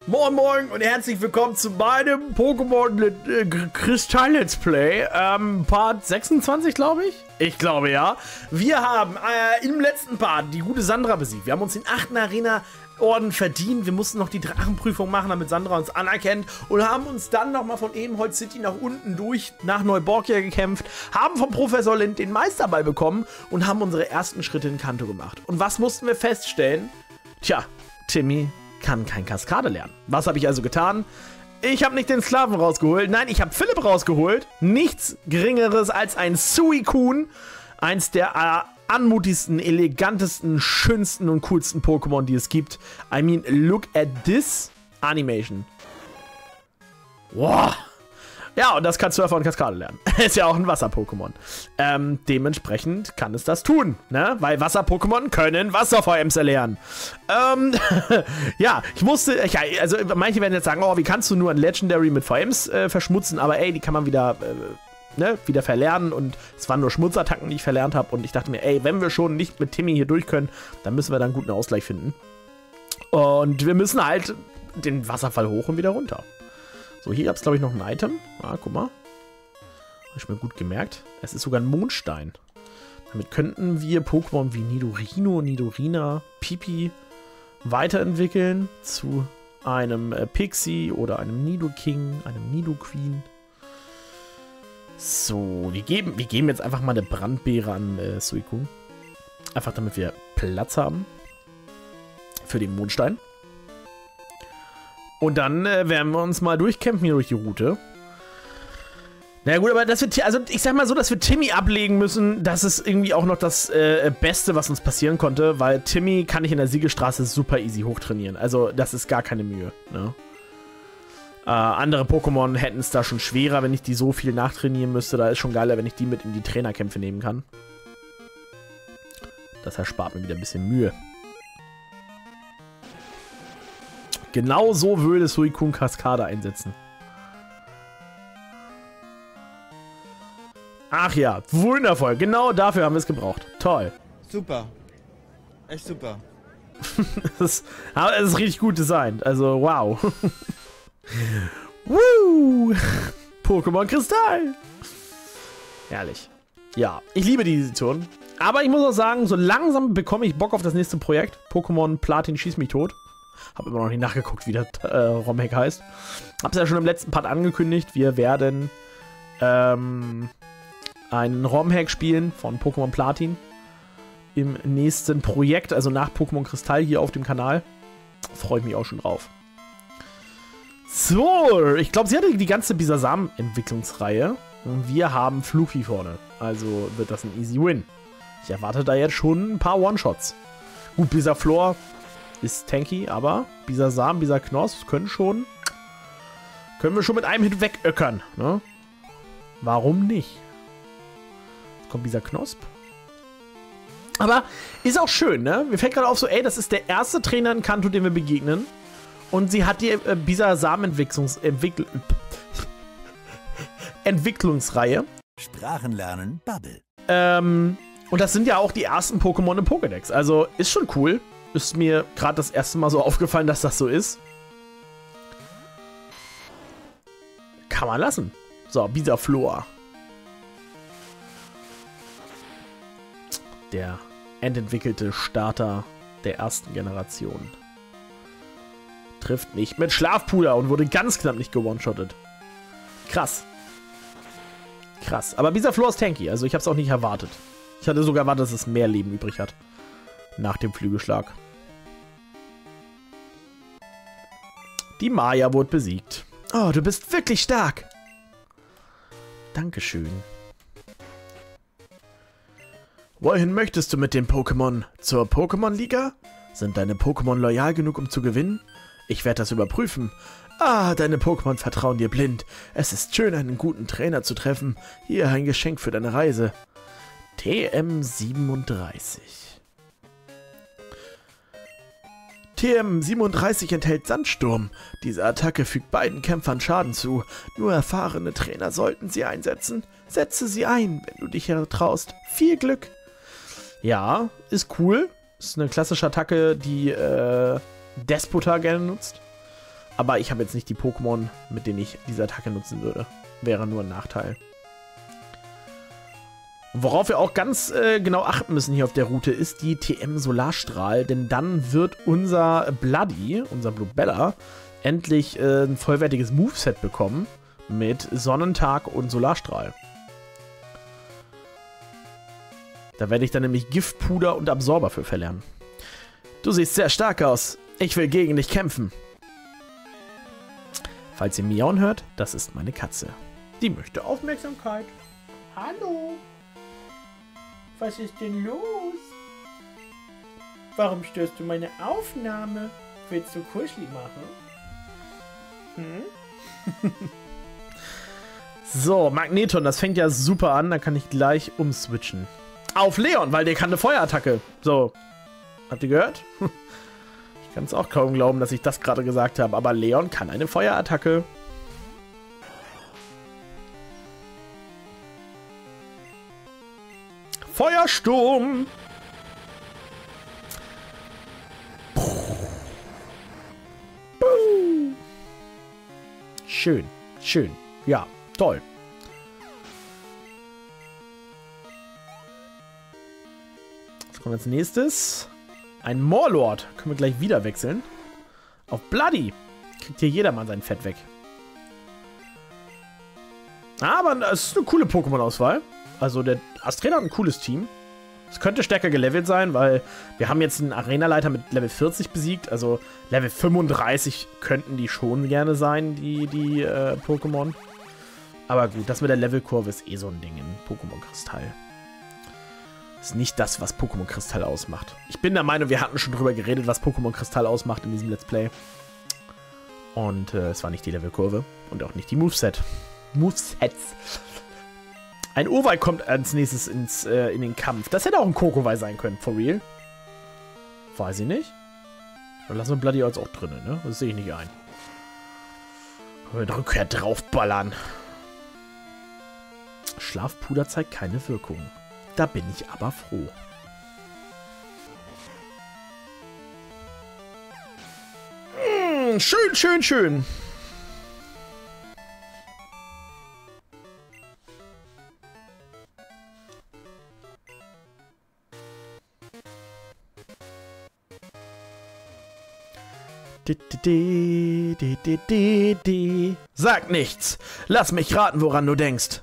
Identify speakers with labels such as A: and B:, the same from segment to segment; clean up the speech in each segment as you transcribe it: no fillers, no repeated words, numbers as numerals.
A: Moin Moin und herzlich willkommen zu meinem Pokémon Kristall Let's Play, Part 26, glaube ich. Ich glaube, ja. Wir haben im letzten Part die gute Sandra besiegt. Wir haben uns den 8. Arena-Orden verdient. Wir mussten noch die Drachenprüfung machen, damit Sandra uns anerkennt. Und haben uns dann nochmal von Ebenholz City nach unten durch, nach Neuborgia gekämpft. Haben vom Professor Lind den Meisterball bekommen und haben unsere ersten Schritte in Kanto gemacht. Und was mussten wir feststellen? Tja, Timmy kann kein Kaskade lernen. Was habe ich also getan? Ich habe nicht den Sklaven rausgeholt. Nein, ich habe Philipp rausgeholt. Nichts Geringeres als ein Suicune. Eins der anmutigsten, elegantesten, schönsten und coolsten Pokémon, die es gibt. I mean, look at this animation. Wow. Ja, und das kann Surfer und Kaskade lernen. Ist ja auch ein Wasser-Pokémon. Dementsprechend kann es das tun, ne? Weil Wasser-Pokémon können Wasser-VMs erlernen. Ja, ich musste, also manche werden jetzt sagen, oh, wie kannst du nur ein Legendary mit VMs verschmutzen? Aber ey, die kann man wieder, wieder verlernen und es waren nur Schmutzattacken, die ich verlernt habe. Und ich dachte mir, ey, wenn wir schon nicht mit Timmy hier durch können, dann müssen wir da einen guten Ausgleich finden. Und wir müssen halt den Wasserfall hoch und wieder runter. So, hier gab es, glaube ich, noch ein Item. Ah, guck mal. Habe ich mir gut gemerkt. Es ist sogar ein Mondstein. Damit könnten wir Pokémon wie Nidorino, Nidorina, Pipi weiterentwickeln zu einem Pixie oder einem Nidoking, einem Nidoqueen. So, wir geben jetzt einfach mal eine Brandbeere an Suicune. Einfach damit wir Platz haben für den Mondstein. Und dann werden wir uns mal durchkämpfen hier durch die Route. Na gut, aber dass wir, also ich sag mal so, dass wir Timmy ablegen müssen, das ist irgendwie auch noch das Beste, was uns passieren konnte, weil Timmy kann ich in der Siegestraße super easy hochtrainieren. Also das ist gar keine Mühe, ne? Andere Pokémon hätten es da schon schwerer, wenn ich die so viel nachtrainieren müsste. Da ist schon geiler, wenn ich die mit in die Trainerkämpfe nehmen kann. Das erspart mir wieder ein bisschen Mühe. Genau so würde Suicune Kaskade einsetzen. Ach ja, wundervoll. Genau dafür haben wir es gebraucht. Toll.
B: Super. Echt super.
A: Es ist richtig gut designt. Also, wow. Woo! Pokémon Kristall. Herrlich. Ja, ich liebe die Edition. Aber ich muss auch sagen, so langsam bekomme ich Bock auf das nächste Projekt. Pokémon Platin schieß mich tot. Habe immer noch nicht nachgeguckt, wie das ROM-Hack heißt. Hab's ja schon im letzten Part angekündigt. Wir werden einen ROM-Hack spielen von Pokémon Platin im nächsten Projekt, also nach Pokémon Kristall hier auf dem Kanal. Freue ich mich auch schon drauf. So, ich glaube, sie hatte die ganze Bisasam-Entwicklungsreihe. Und wir haben Fluffy vorne. Also wird das ein easy Win. Ich erwarte da jetzt schon ein paar One-Shots. Gut, Bisaflor ist tanky, aber Bisasam, Bisaknosp können wir schon mit einem Hit wegöckern, ne? Warum nicht? Jetzt kommt Bisaknosp. Aber ist auch schön, ne? Mir fällt gerade auf so, ey, das ist der erste Trainer in Kanto, dem wir begegnen. Und sie hat die Bisasam-Entwicklungsreihe.
C: Sprachenlernen, Bubble.
A: Und das sind ja auch die ersten Pokémon im Pokédex. Also ist schon cool. Ist mir gerade das erste Mal so aufgefallen, dass das so ist. Kann man lassen. So, Bisaflor. Der endentwickelte Starter der ersten Generation. Trifft nicht mit Schlafpuder und wurde ganz knapp nicht gewone-shottet. Krass. Krass. Aber Bisaflor ist tanky, also ich habe es auch nicht erwartet. Ich hatte sogar erwartet, dass es mehr Leben übrig hat. Nach dem Flügelschlag. Die Maya wurde besiegt. Oh, du bist wirklich stark. Dankeschön. Wohin möchtest du mit dem Pokémon? Zur Pokémon-Liga? Sind deine Pokémon loyal genug, um zu gewinnen? Ich werde das überprüfen. Ah, deine Pokémon vertrauen dir blind. Es ist schön, einen guten Trainer zu treffen. Hier ein Geschenk für deine Reise. TM37. TM37 enthält Sandsturm. Diese Attacke fügt beiden Kämpfern Schaden zu. Nur erfahrene Trainer sollten sie einsetzen. Setze sie ein, wenn du dich traust. Viel Glück. Ja, ist cool. Ist eine klassische Attacke, die Despota gerne nutzt. Aber ich habe jetzt nicht die Pokémon, mit denen ich diese Attacke nutzen würde. Wäre nur ein Nachteil. Worauf wir auch ganz genau achten müssen hier auf der Route, ist die TM Solarstrahl. Denn dann wird unser Bloody, unser Blubella, endlich ein vollwertiges Moveset bekommen mit Sonnentag und Solarstrahl. Da werde ich dann nämlich Giftpuder und Absorber für verlernen. Du siehst sehr stark aus. Ich will gegen dich kämpfen. Falls ihr miauen hört, das ist meine Katze. Die möchte Aufmerksamkeit. Hallo. Was ist denn los? Warum störst du meine Aufnahme? Willst du kuschelig machen? So, Magneton, das fängt ja super an. Da kann ich gleich umswitchen. Auf Leon, weil der kann eine Feuerattacke. So. Habt ihr gehört? Ich kann es auch kaum glauben, dass ich das gerade gesagt habe. Aber Leon kann eine Feuerattacke. Feuersturm! Schön, schön. Ja, toll. Was kommt als nächstes? Ein Morlord. Können wir gleich wieder wechseln. Auf Bloody. Kriegt hier jedermann sein Fett weg. Aber es ist eine coole Pokémon-Auswahl. Also der Astrena hat ein cooles Team. Es könnte stärker gelevelt sein, weil wir haben jetzt einen Arena-Leiter mit Level 40 besiegt. Also Level 35 könnten die schon gerne sein, die Pokémon. Aber gut, das mit der Levelkurve ist eh so ein Ding in Pokémon-Kristall. Ist nicht das, was Pokémon-Kristall ausmacht. Ich bin der Meinung, wir hatten schon drüber geredet, was Pokémon-Kristall ausmacht in diesem Let's Play. Und es war nicht die Levelkurve und auch nicht die Movesets. Ein Owei kommt als nächstes in den Kampf. Das hätte auch ein Kokowai sein können, for real. Weiß ich nicht. Dann lassen wir Bloody jetzt auch drinnen, ne? Das sehe ich nicht ein. Mit Rückkehr draufballern. Schlafpuder zeigt keine Wirkung. Da bin ich aber froh. Schön, schön, schön. Sag nichts. Lass mich raten, woran du denkst.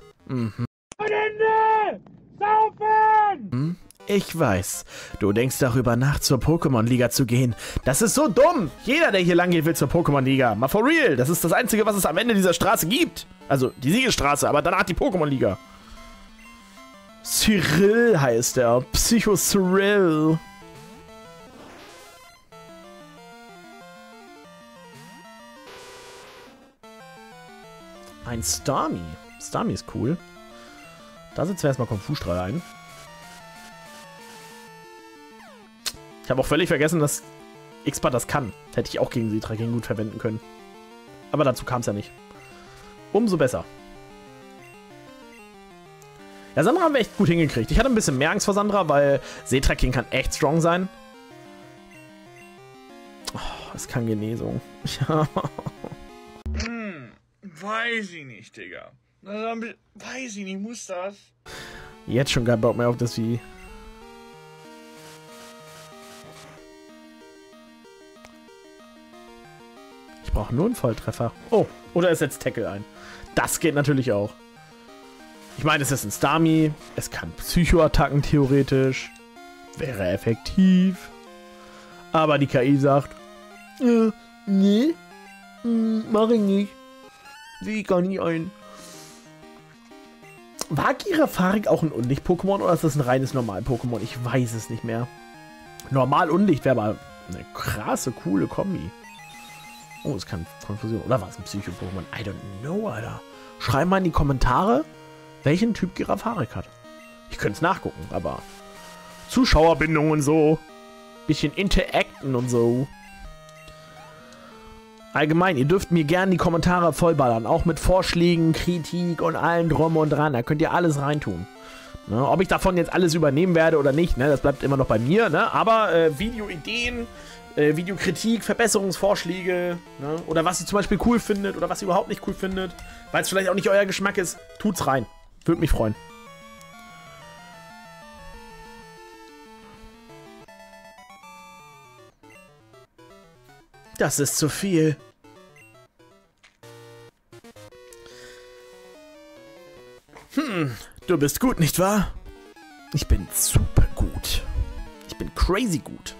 A: Saufen! Ich weiß. Du denkst darüber nach, zur Pokémon-Liga zu gehen. Das ist so dumm. Jeder, der hier lang geht, will zur Pokémon-Liga. Mal for real. Das ist das Einzige, was es am Ende dieser Straße gibt. Also die Siegesstraße, aber danach die Pokémon-Liga. Cyril heißt er. Psycho Cyril. Ein Starmie. Starmie ist cool. Da setzen wir erstmal Konfusstrahl ein. Ich habe auch völlig vergessen, dass Xpa das kann. Hätte ich auch gegen Sitraking gut verwenden können. Aber dazu kam es ja nicht. Umso besser. Ja, Sandra haben wir echt gut hingekriegt. Ich hatte ein bisschen mehr Angst vor Sandra, weil Sitraking kann echt strong sein. Oh, es kann Genesung. Ja.
D: Weiß ich nicht, Digga. Weiß ich nicht, muss das?
A: Jetzt schon kein Bock mehr auf das Vieh. Ich brauche nur einen Volltreffer. Oh, oder er setzt Tackle ein. Das geht natürlich auch. Ich meine, es ist ein Starmie. Es kann Psychoattacken theoretisch. Wäre effektiv. Aber die KI sagt, nee, mach ich nicht. Sehe ich gar nicht ein. War Girafarik auch ein Unlicht-Pokémon oder ist das ein reines Normal-Pokémon? Ich weiß es nicht mehr. Normal-Unlicht wäre aber eine krasse, coole Kombi. Oh, es kann Konfusion. Oder war es ein Psycho-Pokémon? I don't know, Alter. Schreib mal in die Kommentare, welchen Typ Girafarik hat. Ich könnte es nachgucken, aber Zuschauerbindung und so. Bisschen interacten und so. Allgemein, ihr dürft mir gerne die Kommentare vollballern. Auch mit Vorschlägen, Kritik und allem drum und dran. Da könnt ihr alles reintun. Ne, ob ich davon jetzt alles übernehmen werde oder nicht, ne, das bleibt immer noch bei mir. Ne? Aber Videoideen, Videokritik, Verbesserungsvorschläge, ne? Oder was ihr zum Beispiel cool findet oder was ihr überhaupt nicht cool findet, weil es vielleicht auch nicht euer Geschmack ist, tut's rein. Würde mich freuen. Das ist zu viel. Du bist gut, nicht wahr? Ich bin super gut. Ich bin crazy gut.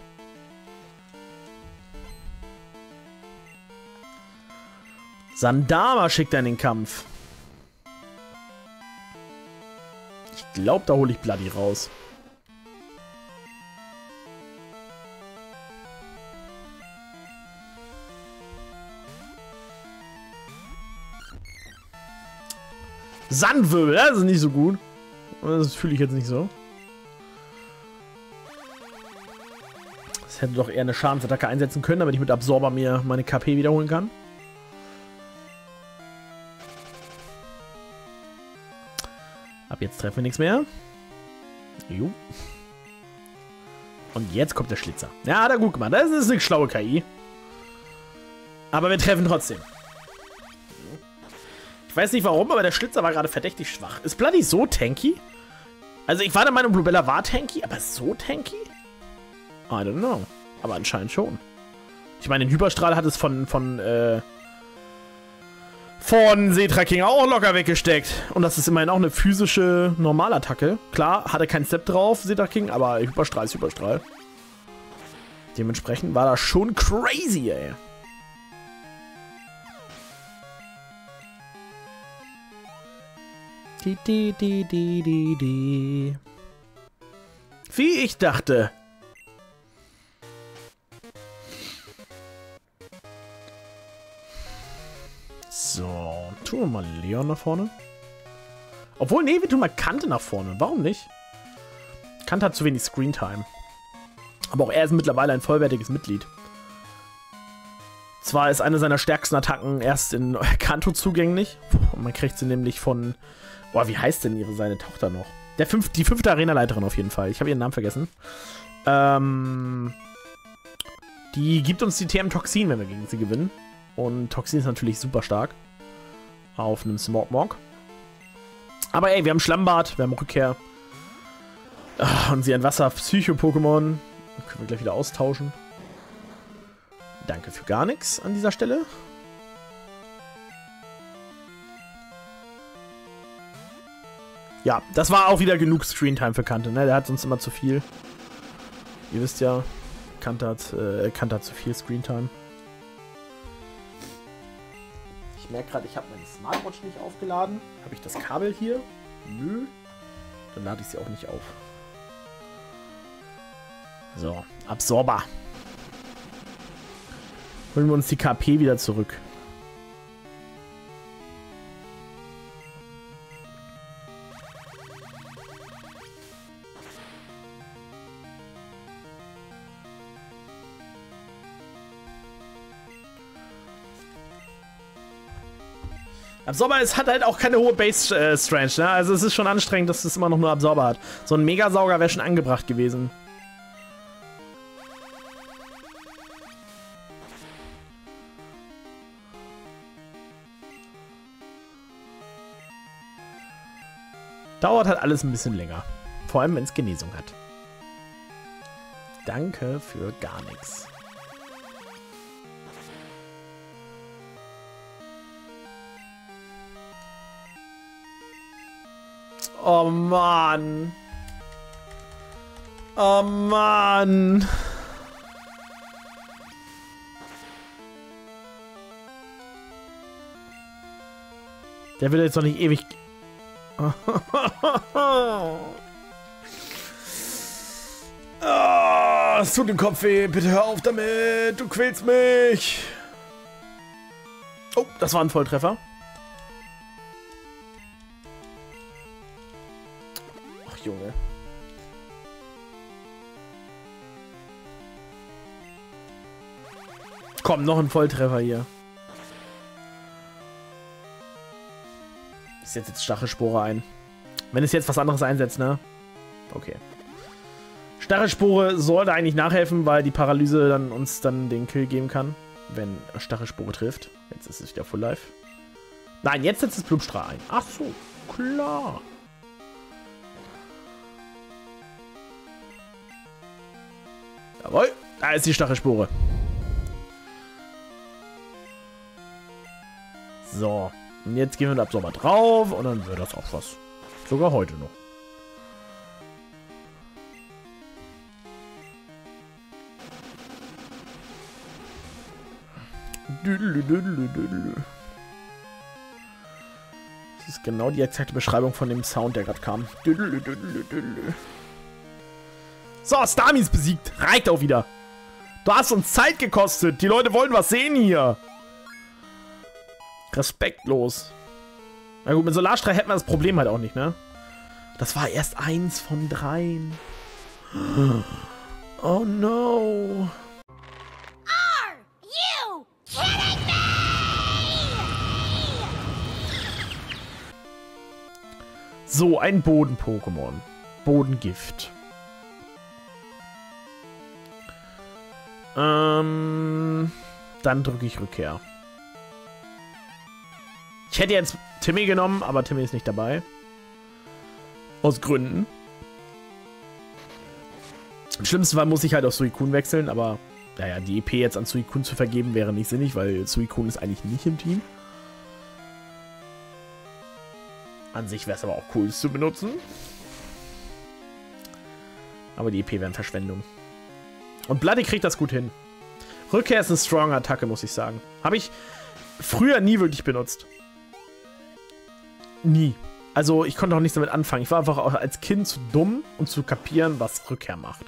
A: Sandama schickt er in den Kampf. Ich glaube, da hole ich Bloody raus. Sandwirbel, das ist nicht so gut. Das fühle ich jetzt nicht so. Das hätte doch eher eine Schadensattacke einsetzen können, damit ich mit Absorber mir meine KP wiederholen kann. Ab jetzt treffen wir nichts mehr. Jo. Und jetzt kommt der Schlitzer. Ja, hat er gut gemacht. Das ist eine schlaue KI. Aber wir treffen trotzdem. Ich weiß nicht warum, aber der Schlitzer war gerade verdächtig schwach. Ist Bloody so tanky? Also ich war der Meinung, Bluebella war tanky, aber so tanky? I don't know. Aber anscheinend schon. Ich meine, den Hyperstrahl hat es von Setra King auch locker weggesteckt. Und das ist immerhin auch eine physische Normalattacke. Klar, hatte keinen Step drauf, Setra King, aber Hyperstrahl ist Hyperstrahl. Dementsprechend war das schon crazy, ey. Wie ich dachte. So, tun wir mal Leon nach vorne. Obwohl, nee, wir tun mal Kante nach vorne. Warum nicht? Kante hat zu wenig Screentime. Aber auch er ist mittlerweile ein vollwertiges Mitglied. Zwar ist eine seiner stärksten Attacken erst in Kanto zugänglich. Man kriegt sie nämlich von... Boah, wie heißt denn seine Tochter noch? Die 5. Arena-Leiterin auf jeden Fall. Ich habe ihren Namen vergessen. Die gibt uns die TM Toxin, wenn wir gegen sie gewinnen. Und Toxin ist natürlich super stark. Auf einem Smogmog. Aber ey, wir haben Schlammbad, wir haben Rückkehr. Und sie ein Wasser-Psycho-Pokémon. Können wir gleich wieder austauschen. Danke für gar nichts an dieser Stelle. Ja, das war auch wieder genug Screentime für Kante, ne? Der hat sonst immer zu viel. Ihr wisst ja, Kante hat zu viel Screentime. Ich merke gerade, ich habe meine Smartwatch nicht aufgeladen. Habe ich das Kabel hier? Nö. Dann lade ich sie auch nicht auf. So, Absorber. Holen wir uns die KP wieder zurück. Absorber hat halt auch keine hohe Base-Strange, ne? Also es ist schon anstrengend, dass es immer noch nur Absorber hat. So ein Megasauger wäre schon angebracht gewesen. Dauert halt alles ein bisschen länger. Vor allem, wenn es Genesung hat. Danke für gar nichts. Oh Mann. Oh Mann. Der will jetzt noch nicht ewig... Oh, es tut im Kopf weh. Bitte hör auf damit. Du quälst mich. Oh, das war ein Volltreffer. Ach, Junge. Komm, noch ein Volltreffer hier. Ich setze jetzt Stachelspore ein. Wenn es jetzt was anderes einsetzt, ne? Okay. Stachelspore sollte eigentlich nachhelfen, weil die Paralyse dann uns dann den Kill geben kann, wenn Stachelspore trifft. Jetzt ist es wieder Full Life. Nein, jetzt setzt es Blubstrahl ein. Ach so, klar. Jawohl, da ist die Stachelspore. So, und jetzt gehen wir den Absorber drauf und dann wird das auch was. Sogar heute noch. Das ist genau die exakte Beschreibung von dem Sound, der gerade kam. So, Starmie ist besiegt. Reicht auch wieder. Du hast uns Zeit gekostet. Die Leute wollen was sehen hier. Respektlos. Na gut, mit Solarstrahl hätten wir das Problem halt auch nicht, ne? Das war erst 1 von 3. Oh no. So, ein Boden-Pokémon. Bodengift. Dann drücke ich Rückkehr. Ich hätte jetzt Timmy genommen, aber Timmy ist nicht dabei. Aus Gründen. Im schlimmsten Fall muss ich halt auf Suicune wechseln, aber naja, die EP jetzt an Suicune zu vergeben wäre nicht sinnig, weil Suicune ist eigentlich nicht im Team. An sich wäre es aber auch cool, es zu benutzen. Aber die EP wäre eine Verschwendung. Und Bloody kriegt das gut hin. Rückkehr ist eine strong Attacke, muss ich sagen. Habe ich früher nie wirklich benutzt. Nie. Also ich konnte auch nichts damit anfangen. Ich war einfach auch als Kind zu dumm, um zu kapieren, was Rückkehr macht.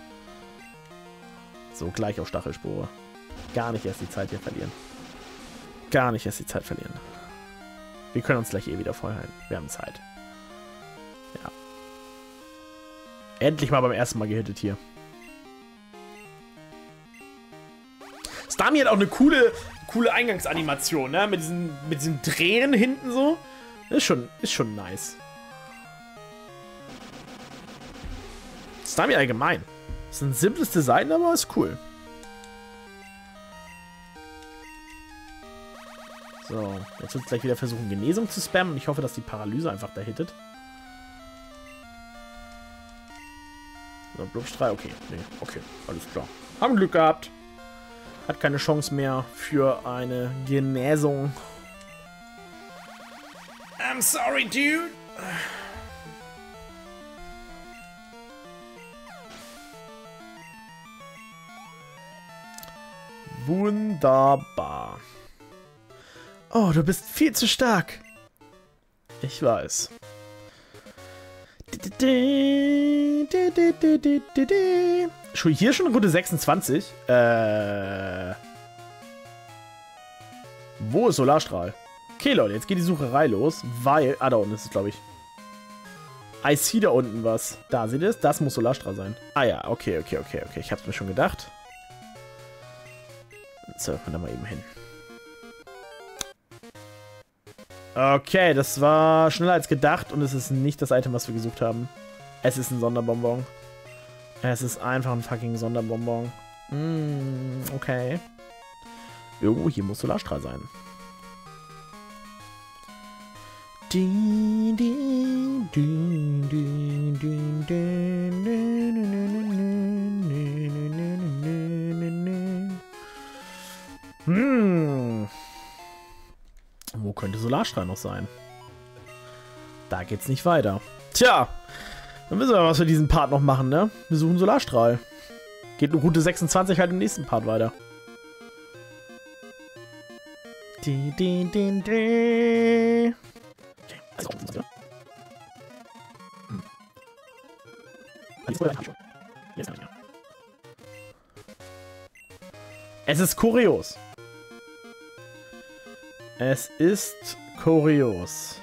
A: So, gleich auf Stachelspore. Gar nicht erst die Zeit hier verlieren. Gar nicht erst die Zeit verlieren. Wir können uns gleich eh wieder voll heilen. Wir haben Zeit. Ja. Endlich mal beim ersten Mal gehittet hier. Starmie hat auch eine coole Eingangsanimation, ne? Mit diesen Drehen hinten so. Ist schon nice. Starmie allgemein. Ist ein simples Design, aber ist cool. So, jetzt wird es gleich wieder versuchen, Genesung zu spammen. Und ich hoffe, dass die Paralyse einfach da hittet. So, Blubstrahl, okay. Nee, okay, alles klar. Haben Glück gehabt. Hat keine Chance mehr für eine Genesung. I'm sorry, dude. Wunderbar. Oh, du bist viel zu stark. Ich weiß. Schon hier schon Runde 26. Wo ist Solarstrahl? Okay, Leute, jetzt geht die Sucherei los, weil... Ah, da unten ist es, glaube ich. I see da unten was. Da, seht ihr es? Das muss Solarstrahl sein. Ah ja, okay. Ich hab's mir schon gedacht. So, kommt da mal eben hin. Okay, das war schneller als gedacht und es ist nicht das Item, was wir gesucht haben. Es ist ein Sonderbonbon. Es ist einfach ein fucking Sonderbonbon. Okay. Irgendwo hier muss Solarstrahl sein. Wo könnte Solarstrahl noch sein? Da geht's nicht weiter. Tja, dann wissen wir, was wir diesen Part noch machen, ne? Wir suchen Solarstrahl. Geht nur Route 26 halt im nächsten Part weiter. Es ist kurios. Es ist kurios.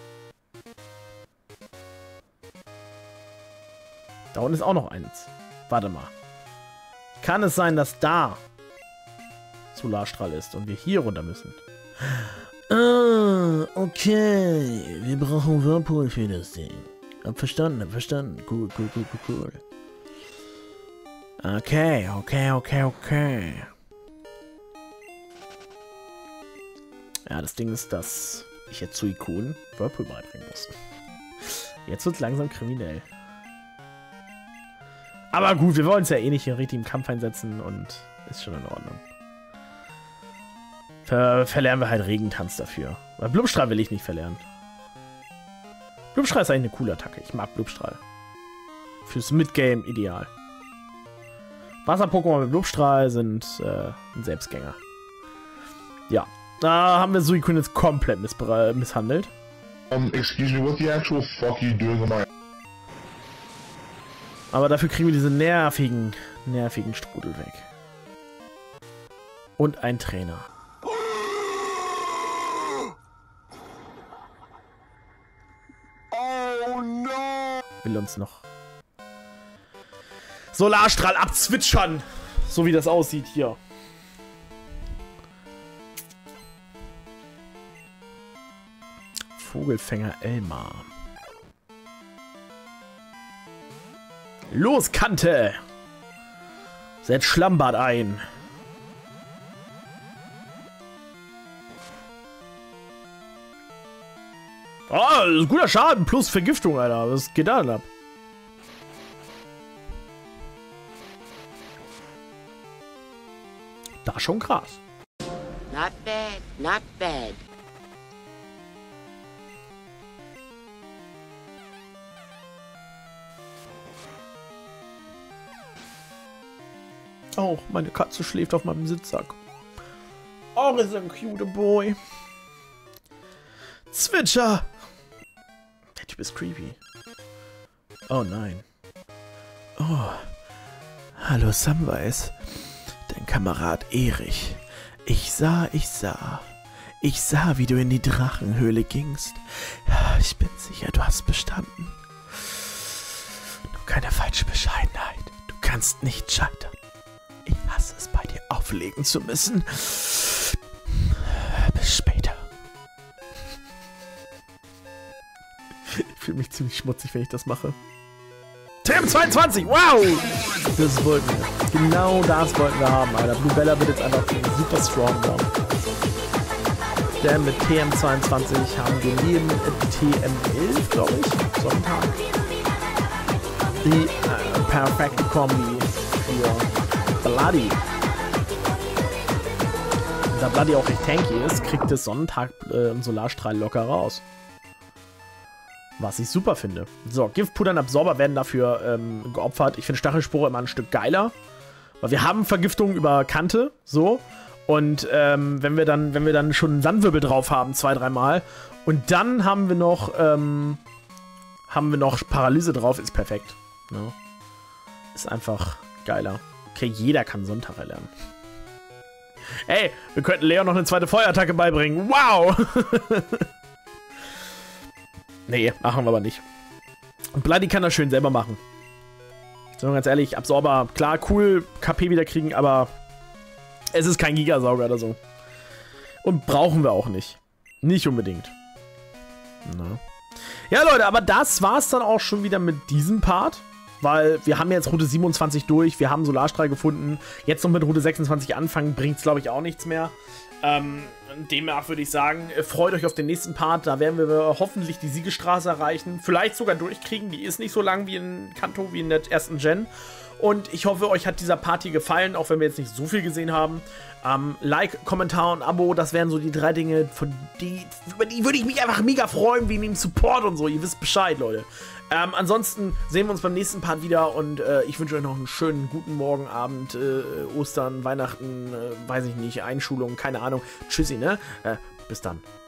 A: Da unten ist auch noch eins. Warte mal. Kann es sein, dass da Solarstrahl ist und wir hier runter müssen? Ah, okay. Wir brauchen Whirlpool für das Ding. Hab verstanden. Cool. Okay. Ja, das Ding ist, dass ich jetzt Suicune Whirlpool beibringen muss. Jetzt wird es langsam kriminell. Aber gut, wir wollen es ja eh nicht in richtigen Kampf einsetzen und ist schon in Ordnung. Verlernen wir halt Regentanz dafür. Weil Blubstrahl will ich nicht verlernen. Blubstrahl ist eigentlich eine coole Attacke. Ich mag Blubstrahl. Fürs Midgame ideal. Wasser-Pokémon mit Blubstrahl sind ein Selbstgänger. Ja. Da haben wir Suicune jetzt komplett misshandelt.
E: Excuse me, what the actual fuck are you doing on my...
A: Aber dafür kriegen wir diese nervigen Strudel weg. Und ein Trainer.
E: Oh no!
A: Will uns noch Solarstrahl abzwitschern. So wie das aussieht hier. Vogelfänger Elmar. Los, Kante! Setz Schlammbad ein. Oh, guter Schaden plus Vergiftung, Alter. Was geht da denn ab? Da schon krass.
F: Not bad, not bad.
A: Oh, meine Katze schläft auf meinem Sitzsack. Oh, ist ein cute boy. Zwitscher! Der Typ ist creepy. Oh nein. Oh. Hallo Samwise. Dein Kamerad Erich. Ich sah, wie du in die Drachenhöhle gingst. Ich bin sicher, du hast bestanden. Nur keine falsche Bescheidenheit. Du kannst nicht scheitern. Ich hasse es, bei dir auflegen zu müssen. Bis später. Ich fühle mich ziemlich schmutzig, wenn ich das mache. TM22, wow! Das wollten wir. Genau das wollten wir haben, Alter. Blue Bella wird jetzt einfach super strong werden. Denn mit TM22 haben wir neben TM11, glaube ich, Sonntag, die perfekte Kombi für Bloody. Da Bloody auch recht tanky ist, kriegt es Sonntag einen Solarstrahl locker raus. Was ich super finde. So, Giftpuder und Absorber werden dafür geopfert. Ich finde Stachelspore immer ein Stück geiler. Weil wir haben Vergiftung über Kante, so. Und wenn wir dann schon einen Sandwirbel drauf haben, 2-3 Mal, und dann haben wir noch Paralyse drauf, ist perfekt. Ne? Ist einfach geiler. Okay, jeder kann Sonntag erlernen. Ey, wir könnten Leon noch eine zweite Feuerattacke beibringen. Wow! Nee, machen wir aber nicht. Und Bloody kann das schön selber machen. So, ganz ehrlich, Absorber, klar, cool, KP wieder kriegen, aber es ist kein Gigasauger oder so. Und brauchen wir auch nicht. Nicht unbedingt. Na. Ja, Leute, aber das war's dann auch schon wieder mit diesem Part. Weil wir haben jetzt Route 27 durch, wir haben Solarstrahl gefunden. Jetzt noch mit Route 26 anfangen, bringt's, glaube ich, auch nichts mehr. Demnach würde ich sagen, freut euch auf den nächsten Part. Da werden wir hoffentlich die Siegestraße erreichen. Vielleicht sogar durchkriegen. Die ist nicht so lang wie in Kanto, wie in der ersten Gen. Und ich hoffe, euch hat dieser Part hier gefallen, auch wenn wir jetzt nicht so viel gesehen haben. Like, Kommentar und Abo, das wären so die 3 Dinge, über die würde ich mich einfach mega freuen, wegen dem Support und so. Ihr wisst Bescheid, Leute. Ansonsten sehen wir uns beim nächsten Part wieder und ich wünsche euch noch einen schönen guten Morgen, Abend, Ostern, Weihnachten, weiß ich nicht, Einschulung, keine Ahnung. Tschüssi, ne? Bis dann.